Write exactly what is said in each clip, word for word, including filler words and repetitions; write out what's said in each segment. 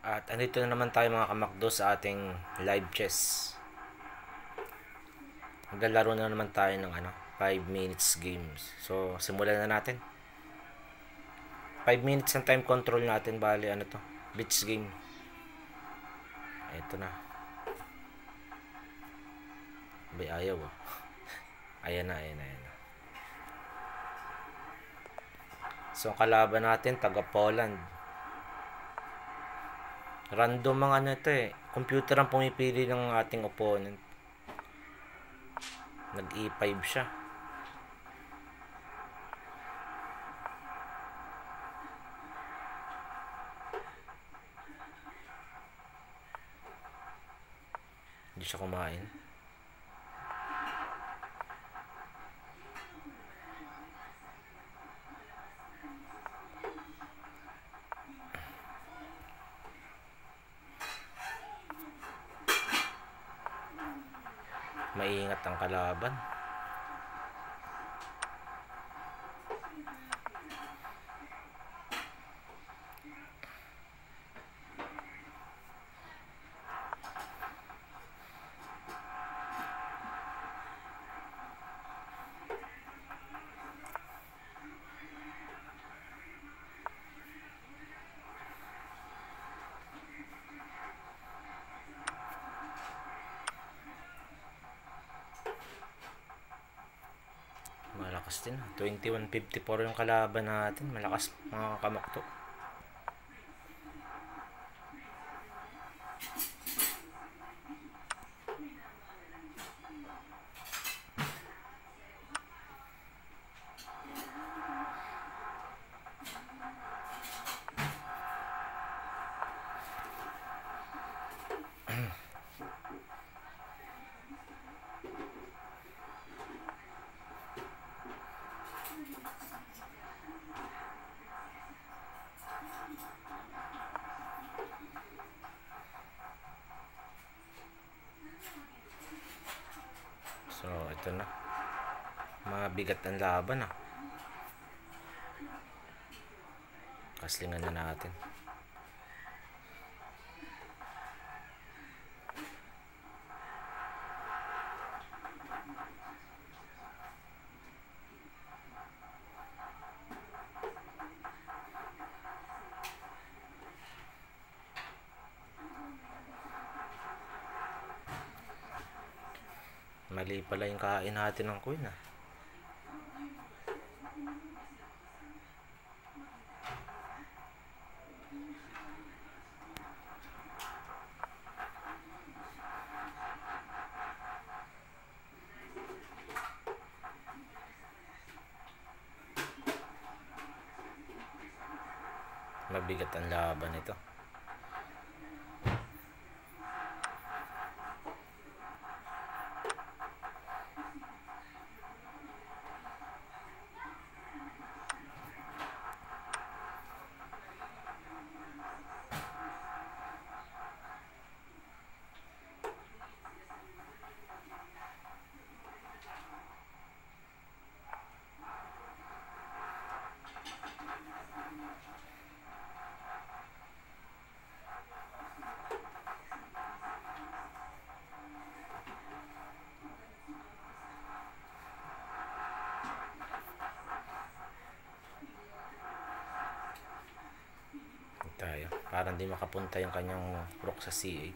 At andito na naman tayo mga kamakdo sa ating live chess. Maglalaro na naman tayo ng ano, five minutes games. So, simulan na natin. five minutes ang time control natin. Bali, ano to? Blitz game. Ito na. Bay, ayaw ah. Ayan na, ayan na, ayan na. So, ang kalaban natin, taga Poland. Random ang ano ito eh. Computer ang pumipili ng ating opponent. Nag E five siya. Hindi siya kumain. Maingat ang kalaban. Malakas din. twenty-one fifty-four yung kalaban natin. Malakas mga kamakto. So, ito na. Mabigat ang laban ah. Kaslingan na natin. Mali pala yung kain natin ng queen ah. Mabigat ang laban ito. Tayo. Para hindi makapunta yung kanyang rook sa C eight.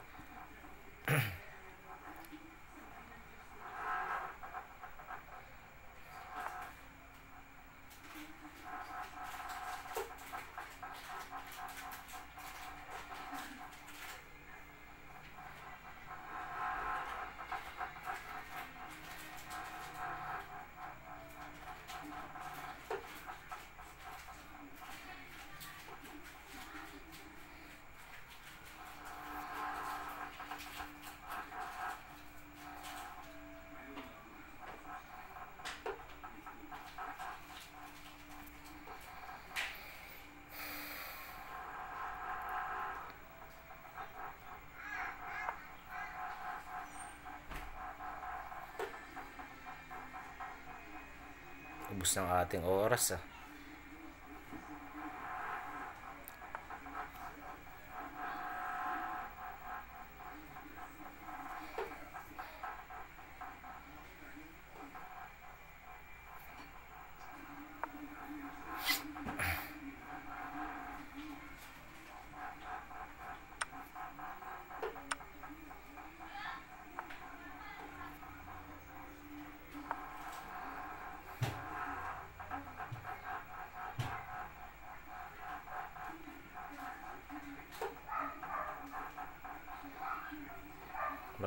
Ubus ng ating oras ah.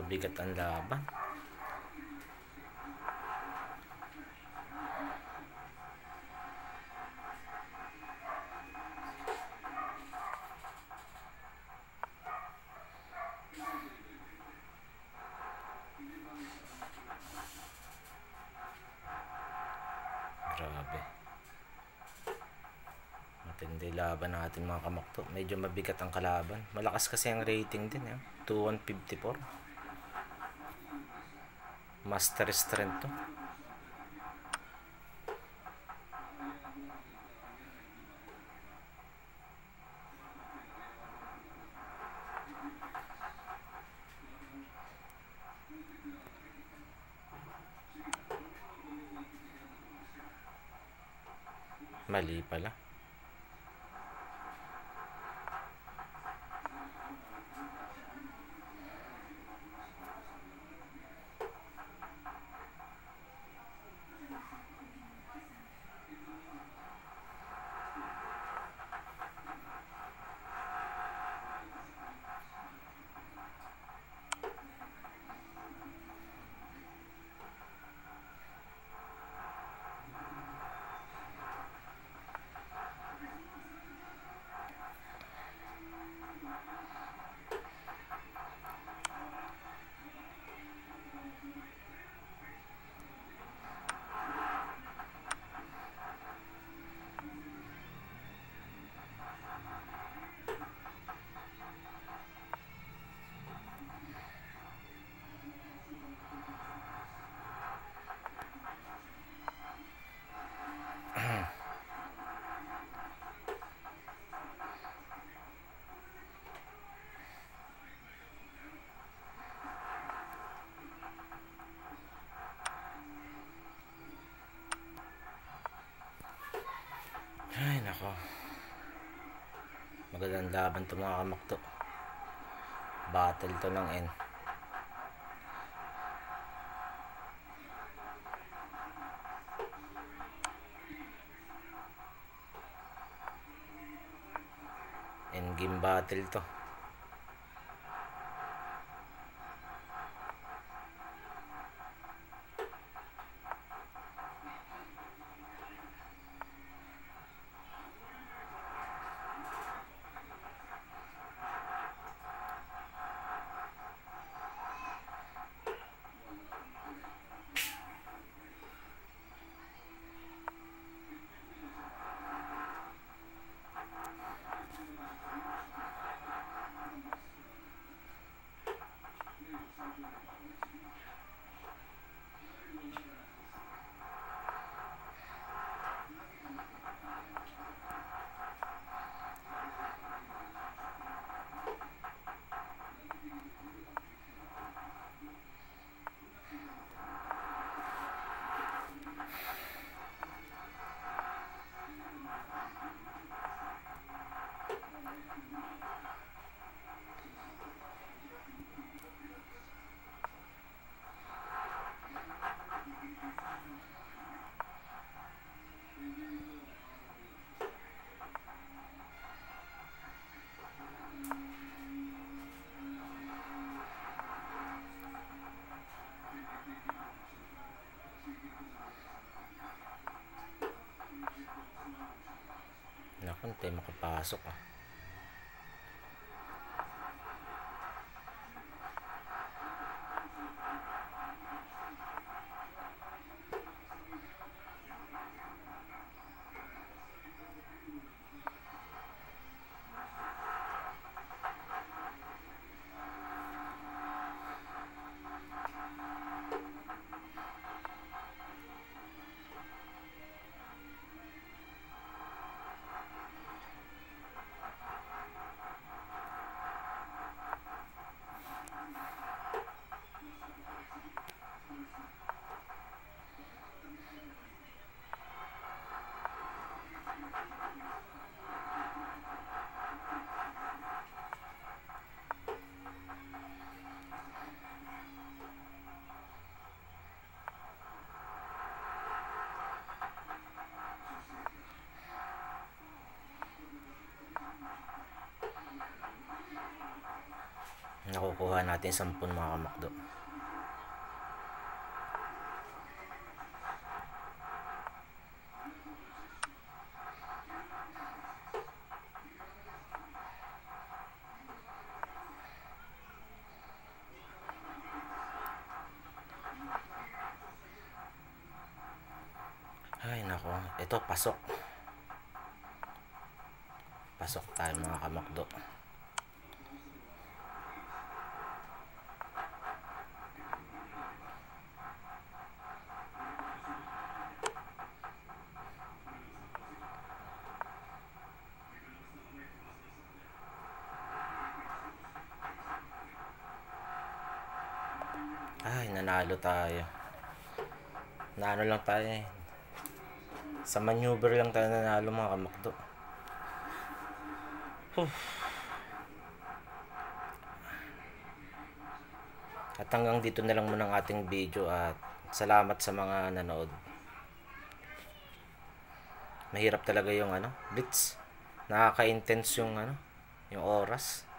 mabigat ang laban. Grabe. Matindi laban natin mga kamakto. Medyo mabigat ang kalaban. Malakas kasi ang rating din. Eh. two one fifty-four. Master strength to. Mali pala. Ay nako. Magandang laban to mga kamakto. Battle to ng N. Endgame battle to. Naku, hindi tayo makapasok ah. nakukuha natin sampun mga kamakdo. Ay nako, ito pasok. Pasok tayo mga kamakdo. Ay, nanalo tayo. Naano lang tayo eh. Sa maneuver lang tayo nanalo mga kamakdo. Huh. At hanggang dito na lang muna ang ating video at salamat sa mga nanood. Mahirap talaga yung ano, blitz. Nakaka-intense yung ano, yung oras.